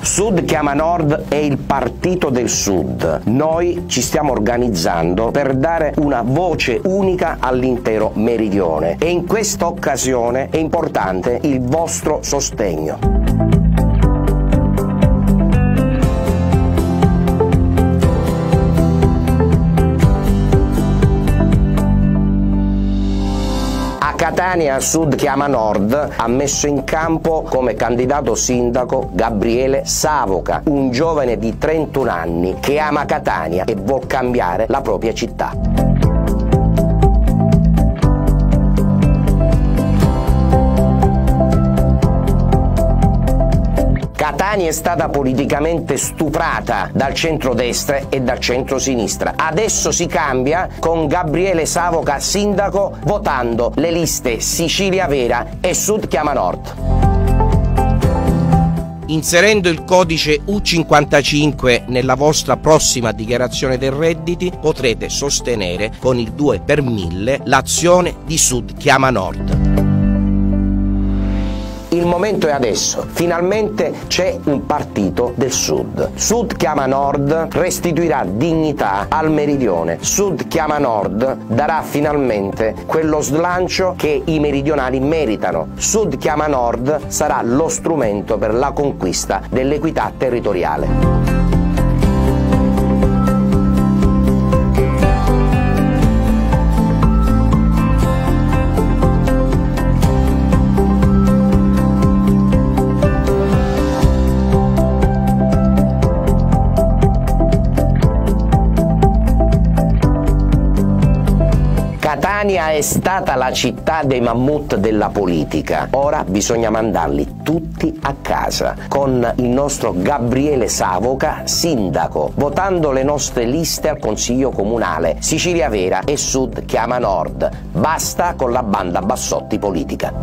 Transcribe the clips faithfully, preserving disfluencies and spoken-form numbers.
Sud chiama Nord è il partito del Sud. Noi ci stiamo organizzando per dare una voce unica all'intero meridione e in questa occasione è importante il vostro sostegno. Catania Sud chiama Nord ha messo in campo come candidato sindaco Gabriele Savoca, un giovane di trentuno anni che ama Catania e vuol cambiare la propria città. Catania è stata politicamente stuprata dal centrodestra e dal centrosinistra. Adesso si cambia con Gabriele Savoca sindaco, votando le liste Sicilia Vera e Sud chiama Nord. Inserendo il codice U cinquantacinque nella vostra prossima dichiarazione dei redditi potrete sostenere con il due per mille l'azione di Sud chiama Nord. Il momento è adesso, finalmente c'è un partito del Sud. Sud chiama Nord restituirà dignità al meridione. Sud chiama Nord darà finalmente quello slancio che i meridionali meritano. Sud chiama Nord sarà lo strumento per la conquista dell'equità territoriale. Catania è stata la città dei mammut della politica, ora bisogna mandarli tutti a casa con il nostro Gabriele Savoca sindaco, votando le nostre liste al Consiglio Comunale Sicilia Vera e Sud chiama Nord. Basta con la banda Bassotti politica.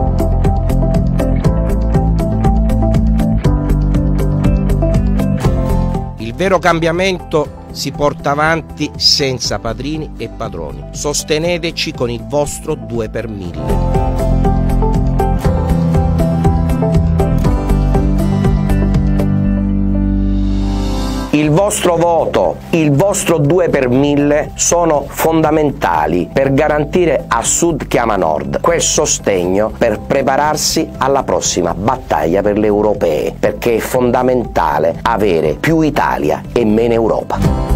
Il vero cambiamento si porta avanti senza padrini e padroni. Sosteneteci con il vostro due per mille. Il vostro voto, il vostro due per mille sono fondamentali per garantire a Sud chiama Nord quel sostegno per prepararsi alla prossima battaglia per le europee, perché è fondamentale avere più Italia e meno Europa.